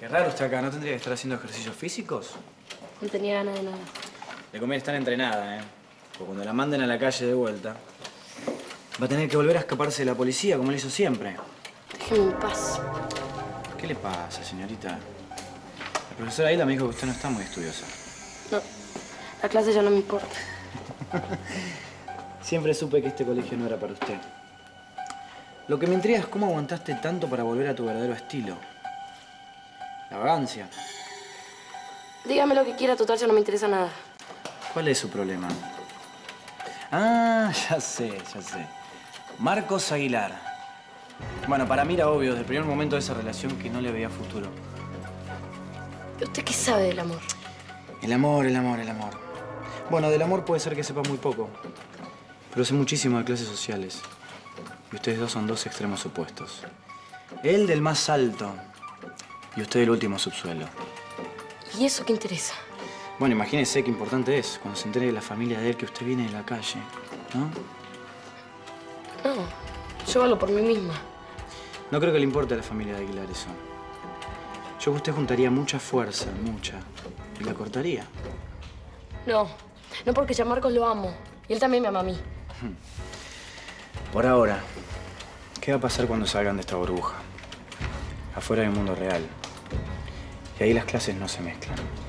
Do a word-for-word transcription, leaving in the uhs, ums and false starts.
Qué raro está acá. ¿No tendría que estar haciendo ejercicios físicos? No tenía ganas de nada. De comer estar entrenada, ¿eh? Porque cuando la manden a la calle de vuelta, va a tener que volver a escaparse de la policía, como él hizo siempre. Déjeme en paz. ¿Qué le pasa, señorita? La profesora Aida me dijo que usted no está muy estudiosa. No, la clase ya no me importa. Siempre supe que este colegio no era para usted. Lo que me intriga es cómo aguantaste tanto para volver a tu verdadero estilo. La vagancia. Dígame lo que quiera, total, ya no me interesa nada. ¿Cuál es su problema? Ah, ya sé, ya sé. Marcos Aguilar. Bueno, para mí era obvio desde el primer momento de esa relación que no le veía futuro. ¿Pero usted qué sabe del amor? El amor, el amor, el amor. Bueno, del amor puede ser que sepa muy poco, pero sé muchísimo de clases sociales. Y ustedes dos son dos extremos opuestos. Él del más alto y usted del último subsuelo. ¿Y eso qué interesa? Bueno, imagínese qué importante es cuando se entere de la familia de él que usted viene de la calle, ¿no? No, yo hablo por mí misma. No creo que le importe a la familia de Aguilar eso. Yo que usted juntaría mucha fuerza, mucha, y la cortaría. No, no porque ya Marcos lo amo. Y él también me ama a mí. Por ahora, ¿qué va a pasar cuando salgan de esta burbuja? Afuera hay un mundo real. Y ahí las clases no se mezclan.